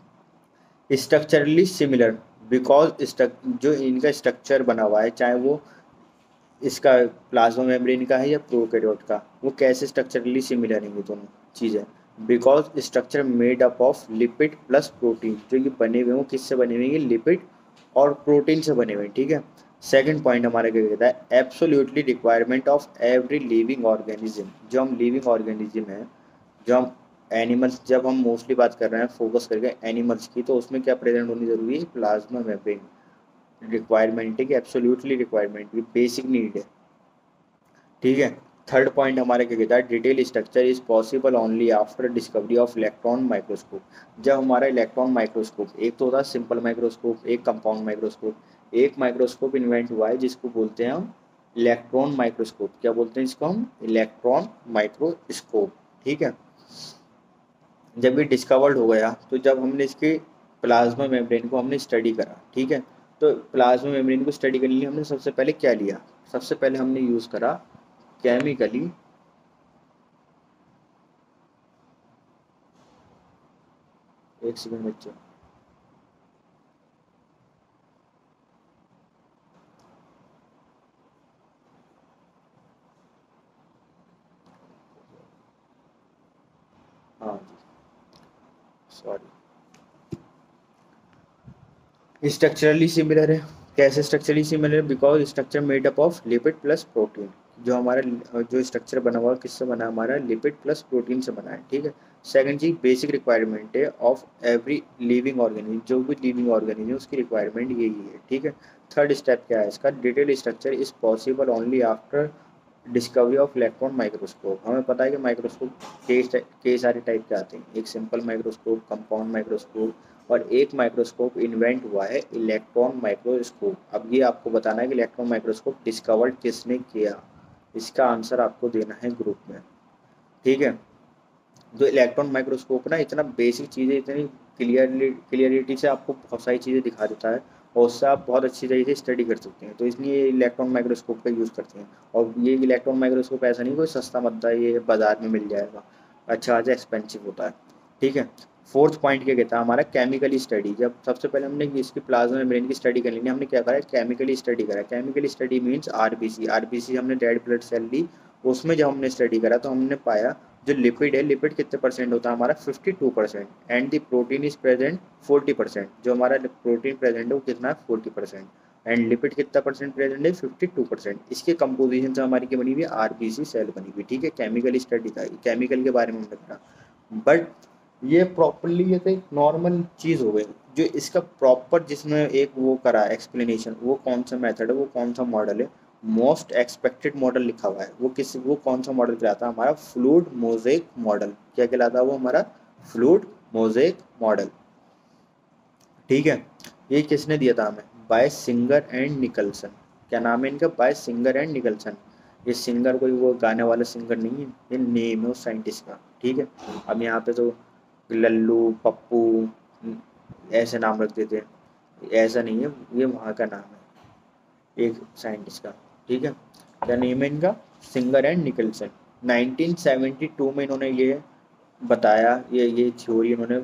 स्ट्रक्चरली सिमिलर बिकॉज जो इनका स्ट्रक्चर बना हुआ है, चाहे वो इसका प्लाज्मा मेम्ब्रेन का है या प्रोकैरियोट का, वो कैसे स्ट्रक्चरली सिमिलर हैं ये दोनों चीज़ें, because structure made up of lipid plus protein. जो ये बने हुए हैं वो किससे बने हुए हैं, लिपिड और प्रोटीन से बने हुए हैं, ठीक है। सेकंड पॉइंट हमारा क्या कहता है, absolutely requirement of every living organism. जो हम लिविंग ऑर्गेनिज्म है, जो हम एनिमल्स, जब हम मोस्टली बात कर रहे हैं फोकस करके एनिमल्स की, तो उसमें क्या प्रेजेंट होनी जरूरी है, प्लाज्मा मेम्ब्रेन। रिक्वायरमेंट है कि एब्सोल्युटली रिक्वायरमेंट, ये बेसिक नीड है, ठीक है। थर्ड पॉइंट हमारे क्या कहता है, detail structure is possible only after discovery of electron microscope. जब हमारा इलेक्ट्रॉन माइक्रोस्कोप, एक तो होता है सिंपल माइक्रोस्कोप, एक कंपाउंड माइक्रोस्कोप, एक माइक्रोस्कोप इन्वेंट हुआ है जिसको बोलते हैं हम इलेक्ट्रॉन माइक्रोस्कोप। क्या बोलते हैं इसको हम, इलेक्ट्रॉन माइक्रोस्कोप, ठीक है। जब ये डिस्कवर्ड हो गया तो जब हमने इसके प्लाज्मा मेम्ब्रेन को हमने स्टडी करा, ठीक है। तो प्लाज्मा मेम्ब्रेन को स्टडी करने के लिए हमने सबसे पहले क्या लिया, सबसे पहले हमने यूज़ करा केमिकली एक सेकंड बच्चों, हाँ जी, सॉरी। स्ट्रक्चरली सिमिलर है, कैसे स्ट्रक्चरली सिमिलर है, because structure made up of lipid plus protein. जो हमारा जो स्ट्रक्चर बना हुआ किससे बना है, हमारा लिपिड प्लस प्रोटीन से बना है, ठीक है। सेकंड चीज, बेसिक रिक्वायरमेंट है ऑफ एवरी लिविंग ऑर्गेनिज्म, जो भी लिविंग ऑर्गेनिज्म है उसकी रिक्वायरमेंट यही है, ठीक है। थर्ड स्टेप क्या है इसका, detail structure is possible only after discovery of electron microscope. हमें पता है कि माइक्रोस्कोप कई कई सारे टाइप के आते हैं, एक सिंपल माइक्रोस्कोप, कंपाउंड माइक्रोस्कोप, और एक माइक्रोस्कोप इन्वेंट हुआ है इलेक्ट्रॉन माइक्रोस्कोप। अब ये आपको बताना है कि इलेक्ट्रॉन माइक्रोस्कोप डिस्कवर्ड किसने किया, इसका आंसर आपको देना है ग्रुप में, ठीक है। जो इलेक्ट्रॉन माइक्रोस्कोप ना इतना बेसिक चीज़ें, इतनी क्लियरली क्लियरिटी से आपको बहुत सारी चीज़ें दिखा देता है, और उससे आप बहुत अच्छी तरीके से स्टडी कर सकते हैं, तो इसलिए इलेक्ट्रॉन माइक्रोस्कोप का यूज़ करते हैं। और ये इलेक्ट्रॉन माइक्रोस्कोप ऐसा नहीं कोई सस्ता मद्दा ये बाज़ार में मिल जाएगा, अच्छा खासा एक्सपेंसिव होता है, ठीक है। फोर्थ पॉइंट क्या कहता है हमारा, केमिकली स्टडी। जब सबसे पहले हमने इसकी प्लाज्मा मेम्ब्रेन की स्टडी कर ली, हमने क्या करा, केमिकली स्टडी करा। Chemically study means RBC, RBC हमने रेड ब्लड सेल ली, उसमें जब हमने स्टडी करा तो हमने पाया जो लिपिड है, लिपिड कितने परसेंट होता है हमारा, fifty two percent, and the protein is present forty percent. जो हमारा प्रोटीन प्रेजेंट है वो कितना है, फोर्टी परसेंट, एंड लिपिड कितना परसेंट प्रेजेंट है, फिफ्टी टू परसेंट। इसके कंपोजिशन से हमारी क्या बनी हुई है, आरबीसी सेल बनी हुई, ठीक है। केमिकल स्टडी था, केमिकल के बारे में हमने करा, बट ये प्रॉपरली ये तो एक नॉर्मल चीज़ हो गई। जो इसका प्रॉपर जिसमें एक वो करा एक्सप्लेनेशन, वो कौन सा मेथड है, वो कौन सा मॉडल है, मोस्ट एक्सपेक्टेड मॉडल लिखा हुआ है, वो किस वो कौन सा मॉडल कहलाता है, हमारा फ्लूइड मोज़ेक मॉडल। क्या कहलाता है वो हमारा फ्लूइड मोज़ेक मॉडल। ठीक है, ये किसने दिया था हमें, बाय सिंगर एंड निकलसन। क्या नाम है इनका, बाय सिंगर एंड निकलसन। ये सिंगर कोई वो गाने वाला सिंगर नहीं है, ये नेम है उस साइंटिस्ट का। ठीक है, अब यहाँ पे तो लल्लू पप्पू ऐसे नाम रख देते हैं, ऐसा नहीं है, ये वहाँ का नाम है एक साइंटिस्ट का। ठीक है, क्या नेम है इनका, Singer and Nicolson. Nineteen seventy two में इन्होंने ये बताया, ये ये थ्योरी इन्होंने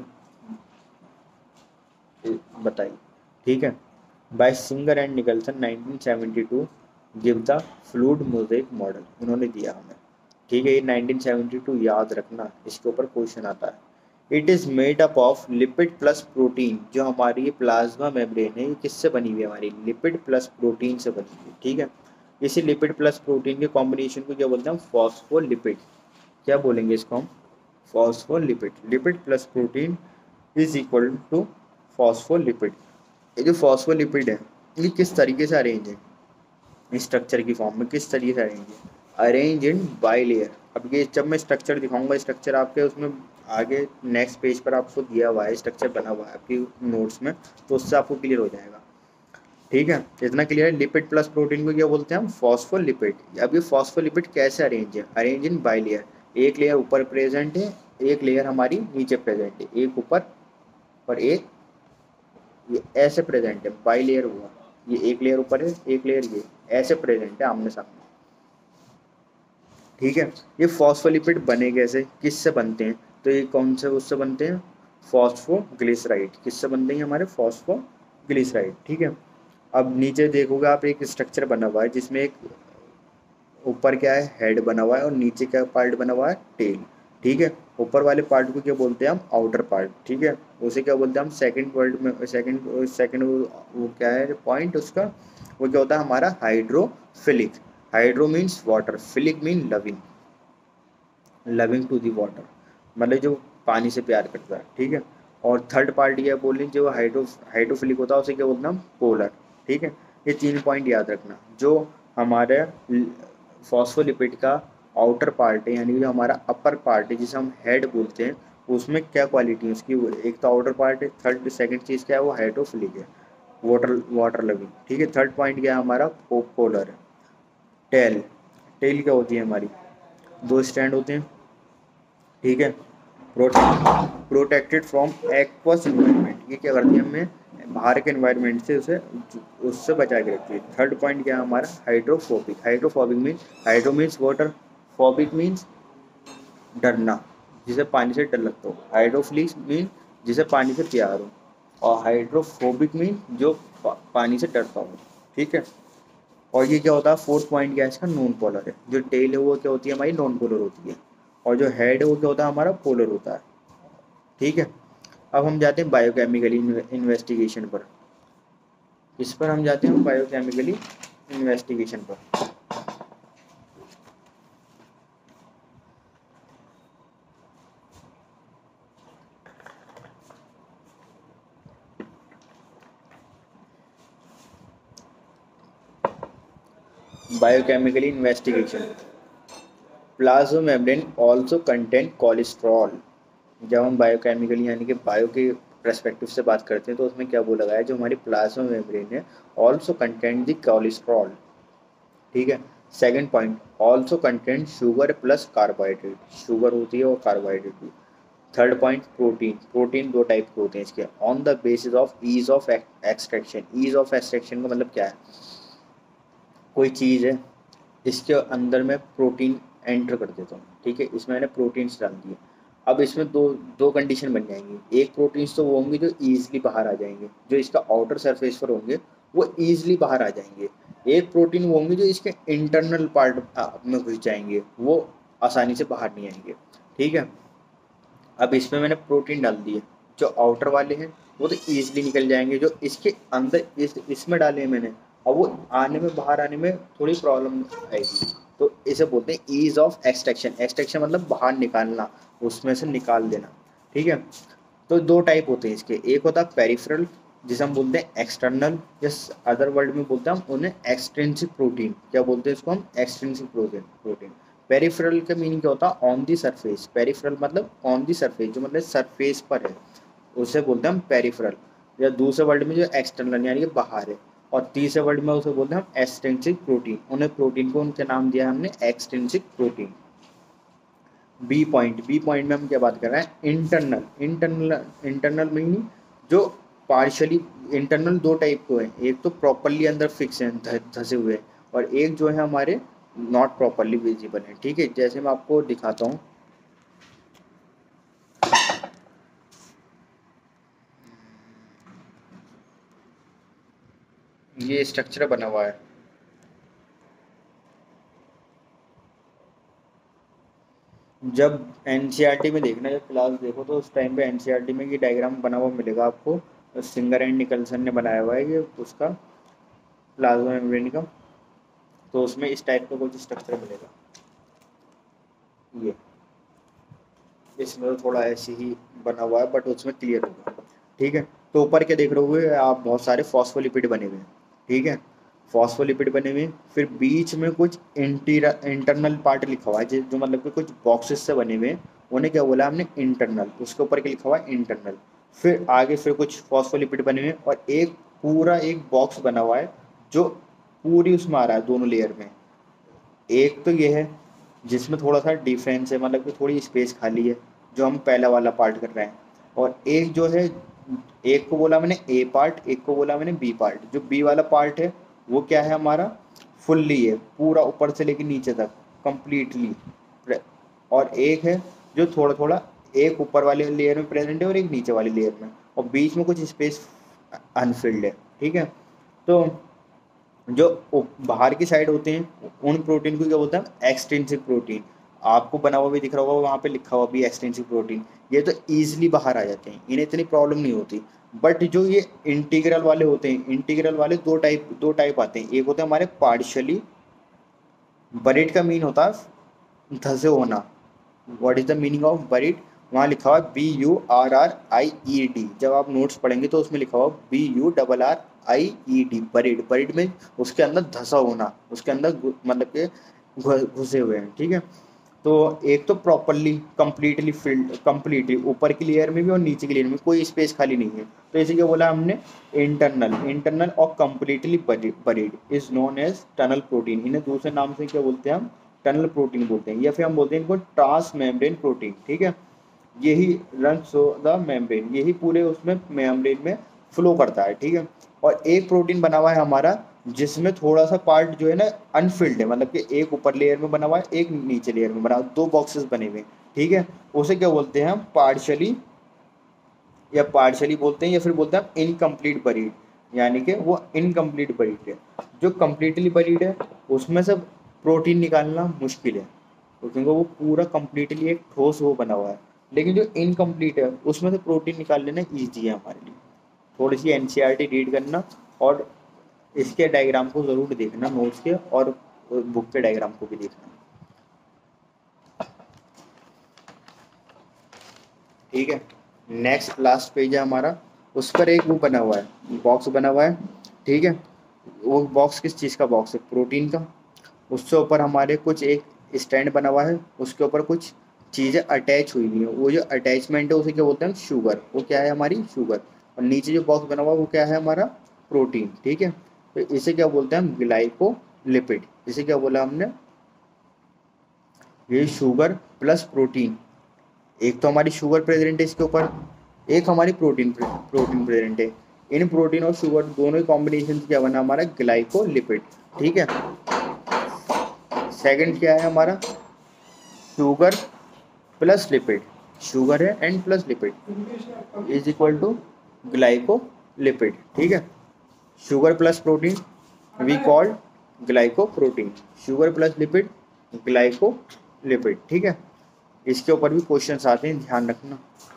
बताई। ठीक है, by Singer and Nicolson nineteen seventy two give the fluid mosaic model इन्होंने दिया हमें। ठीक है, ये नाइनटीन सेवेंटी टू याद रखना, इसके ऊपर क्वेश्चन आता है। It is made up of lipid plus protein. जो हमारी ये प्लाज्मा मेम्ब्रेन है, ये किससे बनी हुई है, हमारी लिपिड प्लस प्रोटीन से बनी हुई है। ठीक है, इसी लिपिड प्लस प्रोटीन के कॉम्बिनेशन को क्या बोलते हैं हम, फॉस्फोलिपिड। क्या बोलेंगे इसको हम, phospholipid. Lipid plus protein is equal to phospholipid. ये जो फॉस्फोलिपिड है, ये किस तरीके से अरेंज है, स्ट्रक्चर की फॉर्म में किस तरीके से अरेंज है, अरेंज इन बाई लेयर। अब ये जब मैं स्ट्रक्चर दिखाऊंगा, स्ट्रक्चर आपके उसमें आगे नेक्स्ट पेज पर आपको दिया हुआ है, स्ट्रक्चर बना हुआ है आपकी नोट्स में, तो उससे आपको क्लियर हो जाएगा। ठीक है, इतना क्लियर है। लिपिड प्लस प्रोटीन को क्या बोलते हैं हम, फॉस्फोलिपिड। अब ये फॉस्फोलिपिड कैसे अरेंज है, अरेंज इन बाई लेयर। एक लेयर ऊपर प्रेजेंट है, एक लेयर हमारी नीचे प्रेजेंट है, एक ऊपर और एक ये ऐसे प्रेजेंट है, बाई लेयर हुआ, ये एक लेयर ऊपर है, एक लेयर ये ऐसे प्रेजेंट है आमने सामने। ठीक है, ये फॉस्फोलिपिड बने कैसे, किससे बनते हैं, तो ये कौन से उससे बनते हैं, फॉस्फोग्लिसराइड। किससे बनते हैं हमारे, फॉस्फोग्लिसराइड। ठीक है, अब नीचे देखोगे आप, एक स्ट्रक्चर बना हुआ है जिसमें एक ऊपर क्या है, हेड बना हुआ है, और नीचे क्या पार्ट बना हुआ है, टेल। ठीक है, ऊपर वाले पार्ट को क्या बोलते हैं हम, आउटर पार्ट। ठीक है, उसे क्या बोलते हैं हम, सेकंड वर्ड में सेकंड सेकंड वो क्या है पॉइंट उसका, वो क्या होता है हमारा, hydrophilic. Hydro means water, philic mean loving, loving to the water, मतलब जो पानी से प्यार करता है। ठीक है, और थर्ड पार्ट ये बोलें जो हाइड्रो हाइड्रोफिलिक होता है, उसे क्या बोलते हैं हम, पोलर। ठीक है, ये तीन पॉइंट याद रखना। जो हमारे फॉस्फोलिपिड का आउटर पार्ट है, यानी जो हमारा अपर पार्ट है जिसे हम हेड बोलते हैं, उसमें क्या क्वालिटी है उसकी, एक तो आउटर पार्ट है, थर्ड सेकंड चीज़ क्या है, वो हाइड्रोफिलिक है, वाटर वाटर लविंग। ठीक है, थर्ड पॉइंट क्या है हमारा, पोलर है। टेल, टेल क्या होती है हमारी, दो स्टैंड होते हैं। ठीक है, protect protected from aqueous environment, ये क्या करती है हमें, बाहर के इन्वायरमेंट से उसे उससे बचा के रखती है। थर्ड पॉइंट क्या है हमारा, hydrophobic. Hydrophobic means, hydro means water, phobic means डरना, जिसे पानी से डर लगता हो। हाइड्रोफिलिक मीन जिसे पानी से प्यार हो, और हाइड्रोफोबिक मीन जो पा, पानी से डरता हो। ठीक है, और ये क्या होता है, फोर्थ पॉइंट क्या है इसका, नॉन पोलर है। जो टेल है वो क्या होती है हमारी, नॉन पोलर होती है, और जो हेड है वो क्या होता है हमारा, पोलर होता है। ठीक है, अब हम जाते हैं बायोकेमिकली इन्वेस्टिगेशन पर। इस पर हम जाते हैं बायोकेमिकली इन्वेस्टिगेशन पर। Biochemically investigation, plasma membrane also contain cholesterol. जब हम बायोकेमिकली यानी कि बायो के पर्सपेक्टिव से बात करते हैं, तो उसमें क्या बोला गया है, जो हमारी प्लाज्मा मेम्ब्रेन है ऑल्सो कंटेन द कोलेस्ट्रॉल। ठीक है, second point, also contain sugar plus carbohydrate, sugar होती है और कार्बोहाइड्रेट भी। थर्ड पॉइंट, प्रोटीन, प्रोटीन दो टाइप के होते हैं इसके, on the basis of ease of extraction. Ease of extraction का मतलब क्या है, कोई चीज़ है, इसके अंदर मैं प्रोटीन एंटर कर देता हूँ। ठीक है, इसमें मैंने प्रोटीन्स डाल दिए। अब इसमें दो दो कंडीशन बन जाएंगी। एक प्रोटीन्स तो वो होंगे जो ईजिली बाहर आ जाएंगे, जो इसका आउटर सरफेस पर होंगे वो ईजिली बाहर आ जाएंगे। एक प्रोटीन वो होंगे जो इसके इंटरनल पार्ट में घुस जाएंगे, वो आसानी से बाहर नहीं आएंगे। ठीक है, अब इसमें मैंने प्रोटीन डाल दिए, जो आउटर वाले हैं वो तो ईजिली निकल जाएंगे, जो इसके अंदर इस इसमें डाले हैं मैंने, अब वो आने में बाहर आने में थोड़ी प्रॉब्लम आएगी। तो इसे बोलते हैं ईज ऑफ एक्सट्रैक्शन। एक्सट्रैक्शन मतलब बाहर निकालना, उसमें से निकाल देना। ठीक है, तो दो टाइप होते हैं इसके, एक होता है पेरिफेरल जिसे हम बोलते हैं एक्सटर्नल, जिस अदर वर्ड में बोलते हैं हम उन्हें एक्सट्रिंसिक प्रोटीन, क्या बोलते हैं इसको हम एक्सट्रिंसिक प्रोटीन प्रोटीन पेरिफेरल का मीनिंग क्या होता है, ऑन दी सरफेस, पेरिफेरल मतलब ऑन दी सरफेस, जो मतलब सरफेस पर है उसे बोलते हैं हम पेरिफेरल, या दूसरे वर्ड में जो एक्सटर्नल यानी कि बाहर है, और तीसरे वर्ड में उसे बोलते हैं हम एक्सट्रिंसिक प्रोटीन, उन्हें प्रोटीन को उनके नाम दिया हमने extrinsic protein. B point, B point में हम क्या बात कर रहे हैं, इंटरनल, इंटरनल इंटरनल मीनिंग जो पार्शली, इंटरनल दो टाइप को है, एक तो प्रॉपरली अंदर फिक्स है धसे हुए, और एक जो है हमारे नॉट प्रॉपरली विजिबल है। ठीक है, जैसे मैं आपको दिखाता हूँ, ये स्ट्रक्चर बना हुआ है, जब एनसीईआरटी में देखना, जब क्लास देखो तो उस टाइम पे एनसीईआरटी में ये डायग्राम बना हुआ मिलेगा आपको, सिंगर एंड निकलसन ने बनाया हुआ है ये उसका प्लाज्मा मेम्ब्रेन का, तो उसमें इस टाइप का कुछ स्ट्रक्चर मिलेगा, ये इसमें तो थोड़ा ऐसे ही बना हुआ है बट उसमें क्लियर होगा। ठीक है, तो ऊपर क्या देख रहे होगे आप, बहुत सारे फॉस्फोलिपिड बने हुए हैं। ठीक है, फॉस्फोलिपिड बने हुए हैं, फिर बीच में कुछ इंटीर इंटरनल पार्ट लिखा हुआ है, जो जो मतलब कि कुछ बॉक्सेस से बने हुए हैं, उन्हें क्या बोला हमने, इंटरनल, उसके ऊपर क्या लिखा हुआ है, इंटरनल। फिर आगे फिर कुछ फॉस्फोलिपिड बने हुए हैं, और एक पूरा एक बॉक्स बना हुआ है जो पूरी उसमें आ रहा है दोनों लेयर में। एक तो ये है जिसमें थोड़ा सा डिफरेंस है, मतलब कि थोड़ी स्पेस खाली है, जो हम पहला वाला पार्ट कर रहे हैं, और एक जो है, एक को बोला मैंने ए पार्ट, एक को बोला मैंने बी पार्ट। जो बी वाला पार्ट है वो क्या है हमारा, फुल्ली है, पूरा ऊपर से लेकर नीचे तक कंप्लीटली, और एक है जो थोड़ा थोड़ा, एक ऊपर वाले लेयर में प्रेजेंट है और एक नीचे वाले लेयर में, और बीच में कुछ स्पेस अनफिल्ड है। ठीक है, तो जो बाहर की साइड होते हैं उन प्रोटीन को क्या बोलते हैं, एक्सट्रिंसिक प्रोटीन। आपको बना हुआ भी दिख रहा होगा वहाँ पे लिखा हुआ भी एक्सट्रिंसिक प्रोटीन, ये तो ईजिली बाहर आ जाते हैं, इन्हें इतनी प्रॉब्लम नहीं होती। बट जो ये इंटीग्रल वाले होते हैं, इंटीग्रल वाले दो टाइप दो टाइप आते हैं, एक होता है हमारे पार्शियली बरीड, का मीन होता है धसे होना। What is the meaning of buried, वहाँ लिखा हुआ B U R R I E D, जब आप नोट्स पढ़ेंगे तो उसमें लिखा हुआ B U double R I E D, buried, buried में उसके अंदर धसा होना, उसके अंदर मतलब के घुसे हुए हैं। ठीक है, तो एक तो प्रॉपरली कंप्लीटली फिल्ड, कंप्लीटली ऊपर की लेयर में भी और नीचे की लेयर में कोई स्पेस खाली नहीं है, तो इसे क्या बोला हमने, इंटरनल, इंटरनल और completely buried is known as tunnel protein. इन्हें दूसरे नाम से क्या बोलते हैं हम, टनल प्रोटीन बोलते हैं, या फिर हम बोलते हैं इनको ट्रांस मेम्ब्रेन प्रोटीन। ठीक है, यही रन थ्रू द मेम्ब्रेन, यही पूरे उसमें मेम्ब्रेन में फ्लो करता है। ठीक है, और एक प्रोटीन बना हुआ है हमारा जिसमें थोड़ा सा पार्ट जो है ना अनफिल्ड है, मतलब कि एक ऊपर लेयर में बना हुआ है, एक नीचे लेयर में बना हुआ है, दो बॉक्सेस बने हुए हैं। ठीक है, उसे क्या बोलते हैं हम, पार्शियली, या पार्शियली बोलते हैं, या फिर बोलते हैं हम इनकम्प्लीट बरीड, यानी कि वो इनकम्प्लीट बरीड है। जो कम्प्लीटली बरीड है उसमें से प्रोटीन निकालना मुश्किल है, क्योंकि वो पूरा कम्प्लीटली एक ठोस वो बना हुआ है, लेकिन जो इनकम्प्लीट है उसमें से प्रोटीन निकाल लेना ईजी है हमारे लिए। थोड़ी सी एनसीईआरटी रीड करना और इसके डायग्राम को ज़रूर देखना, नोट्स के और बुक के डायग्राम को भी देखना। ठीक है, नेक्स्ट लास्ट पेज है हमारा, उस पर एक वो बना हुआ है, बॉक्स बना हुआ है। ठीक है, वो बॉक्स किस चीज़ का बॉक्स है, प्रोटीन का। उससे ऊपर हमारे कुछ एक स्टैंड बना हुआ है, उसके ऊपर कुछ चीज़ें अटैच हुई हुई हैं, वो जो अटैचमेंट है उसे क्या बोलते हैं, शुगर, वो क्या है हमारी, शुगर। और नीचे जो बॉक्स बना हुआ है वो क्या है हमारा, प्रोटीन। ठीक है, तो इसे क्या बोलते हैं हम, ग्लाइकोलिपिड। इसे क्या बोला हमने, ये शुगर प्लस प्रोटीन, एक तो हमारी शुगर प्रेजेंट है इसके ऊपर, एक हमारी प्रोटीन प्रोटीन प्रेजेंट है। इन प्रोटीन और शुगर दोनों ही कॉम्बिनेशन से क्या बना हमारा, ग्लाइकोलिपिड। ठीक है, सेकंड क्या है हमारा, शुगर प्लस लिपिड, शुगर है and plus lipid is equal to glycolipid. ठीक है, sugar plus protein we called glycoprotein, sugar plus lipid glycolipid. ठीक है, इसके ऊपर भी क्वेश्चंस आते हैं, ध्यान रखना।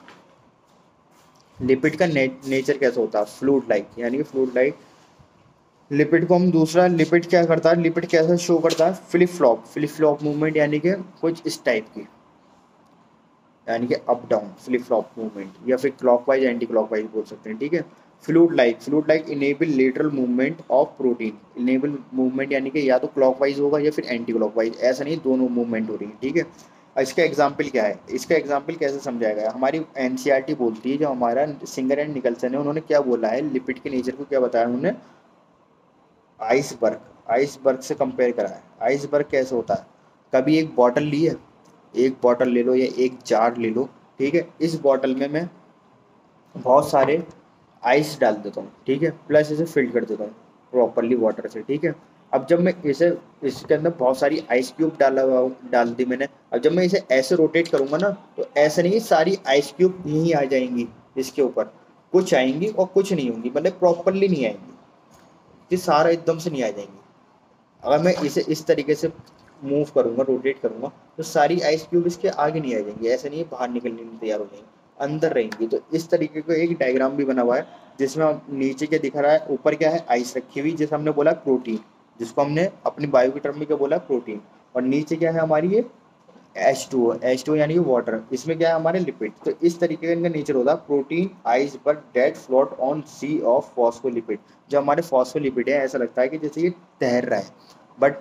लिपिड का ने, नेचर कैसा होता है, फ्लूइड लाइक, यानी कि फ्लूइड लाइक। लिपिड को हम दूसरा, लिपिड क्या करता है, लिपिड कैसा शो करता है, flip flop, flip flop movement, यानी कि कुछ इस टाइप की। यानी कि up down flip flop movement, या फिर क्लॉकवाइज एंटी क्लॉकवाइज बोल सकते हैं, ठीक है। Fluid like, fluid like enable lateral movement of protein, enable movement यानी कि या तो क्लॉकवाइज होगा या फिर एंटी क्लॉकवाइज, ऐसा नहीं दोनों मूवमेंट हो रही है, ठीक है। और इसका एग्जाम्पल क्या है, इसका एग्जाम्पल कैसे समझाया, हमारी एनसीईआरटी बोलती है, जो हमारा सिंगर एंड निकलसन है, उन्होंने क्या बोला है, लिपिड के नेचर को क्या बताया उन्होंने, आइसबर्ग, आइसबर्ग से कंपेयर करा है। आइसबर्ग कैसे होता है, कभी एक बॉटल ली है, एक बॉटल ले लो या एक जार ले लो, ठीक है, इस बॉटल में मैं बहुत सारे आइस डाल देता हूँ, ठीक है, प्लस इसे फिल्ड कर देता हूँ प्रॉपरली वाटर से, ठीक है। अब जब मैं इसे, इसके अंदर बहुत सारी आइस क्यूब डाला हुआ डाल दी मैंने, अब जब मैं इसे ऐसे रोटेट करूंगा ना, तो ऐसे नहीं सारी आइस क्यूब यहीं आ जाएंगी इसके ऊपर, कुछ आएंगी और कुछ नहीं होंगी, मतलब प्रॉपरली नहीं आएंगी, ये सारा एकदम से नहीं आ जाएंगी। अगर मैं इसे इस तरीके से मूव करूंगा, रोटेट करूंगा, तो सारी आइस क्यूब इसके आगे नहीं आ जाएंगी, ऐसे नहीं बाहर निकलने में तैयार हो जाएंगी, अंदर रहेंगी। तो इस तरीके का एक डायग्राम भी बना हुआ है, जिसमें हम नीचे क्या दिख रहा है, ऊपर क्या है, आइस रखी हुई, जैसे हमने बोला प्रोटीन, जिसको हमने अपनी बायो की टर्म में क्या बोला, प्रोटीन, और नीचे क्या है हमारी ये H two O, H two यानी कि वाटर, इसमें क्या है हमारे लिपिड। तो इस तरीके का इनका नेचर होता है, protein iceberg that float on sea of phospholipid. जो हमारे फॉस्फोलिपिड है, ऐसा लगता है कि जैसे ये तैर रहा है, बट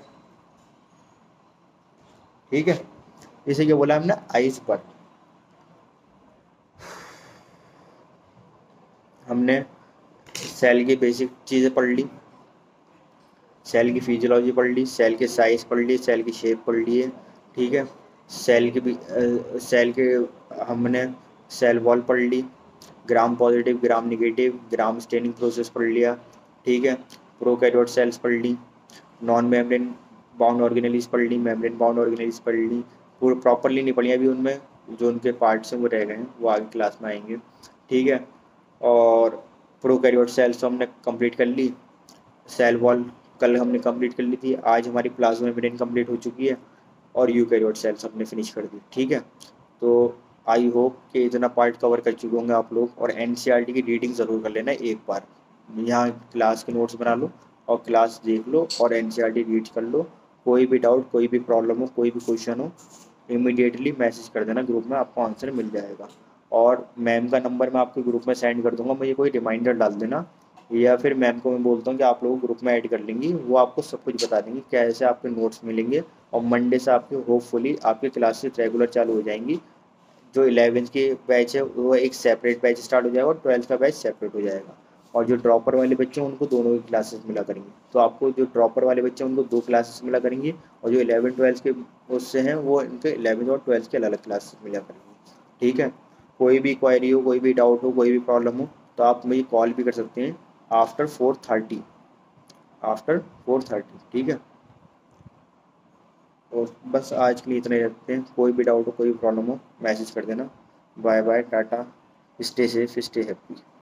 ठीक है, इसे क्या बोला हमने, आइस बट। हमने सेल की बेसिक चीज़ें पढ़ ली, सेल की फिजियोलॉजी पढ़ ली, सेल के साइज पढ़ ली, सेल की शेप पढ़ ली है, ठीक है। सेल की भी सेल के हमने सेल वॉल पढ़ ली, gram positive gram negative gram staining process पढ़ लिया, ठीक है। प्रोकैरियोट सेल्स पढ़ ली, नॉन मेम्ब्रेन बाउंड ऑर्गेनेलिस पढ़ ली, मेम्ब्रेन बाउंड ऑर्गेनेलिस पढ़ ली, पूरा प्रॉपरली नहीं पढ़ी अभी, उनमें जो उनके पार्ट्स हैं वो रह गए हैं, वो आगे क्लास में आएंगे, ठीक है। और प्रोकैरियोट सेल्स तो हमने कंप्लीट कर ली, सेल वॉल कल हमने कंप्लीट कर ली थी, आज हमारी प्लाज्मा मेम्ब्रेन कंप्लीट हो चुकी है, और यूकैरियोट सेल्स हमने फिनिश कर दी, ठीक है। तो आई होप कि इतना पार्ट कवर कर चुके होंगे आप लोग, और एनसीईआरटी की रीडिंग ज़रूर कर लेना एक बार, यहाँ क्लास के नोट्स बना लो और क्लास देख लो और एनसीईआरटी रीड कर लो। कोई भी डाउट, कोई भी प्रॉब्लम हो, कोई भी क्वेश्चन हो, इमीडिएटली मैसेज कर देना ग्रुप में, आपको आंसर मिल जाएगा। और मैम का नंबर मैं आपके ग्रुप में सेंड कर दूंगा, मुझे कोई रिमाइंडर डाल देना, या फिर मैम को मैं बोलता हूँ कि आप लोग ग्रुप में ऐड कर लेंगी, वो आपको सब कुछ बता देंगी कैसे आपके नोट्स मिलेंगे। और मंडे से आपके होपफुली आपकी क्लासेस रेगुलर चालू हो जाएंगी। जो इलेवेंथ की बैच है वो एक सेपरेट बैच स्टार्ट हो जाएगा, और ट्वेल्थ का बैच सेपरेट हो जाएगा। और जो ड्रॉपर वाले बच्चे हैं उनको दोनों की क्लासेस मिला करेंगी, तो आपको जो ड्रॉपर वाले बच्चे हैं उनको दो क्लासेस मिला करेंगी, और जो इलेवन ट्वेल्थ के उससे हैं वो इनके इलेवन और ट्वेल्थ के अलग अलग क्लासेस मिला करेंगी, ठीक है। कोई भी क्वायरी हो, कोई भी डाउट हो, कोई भी प्रॉब्लम हो, तो आप मुझे कॉल भी कर सकते हैं after four thirty, after four thirty, ठीक है। और बस आज के लिए इतना ही रखते हैं, कोई भी डाउट हो, कोई भी प्रॉब्लम हो, मैसेज कर देना। Bye bye, tata, stay safe, stay happy.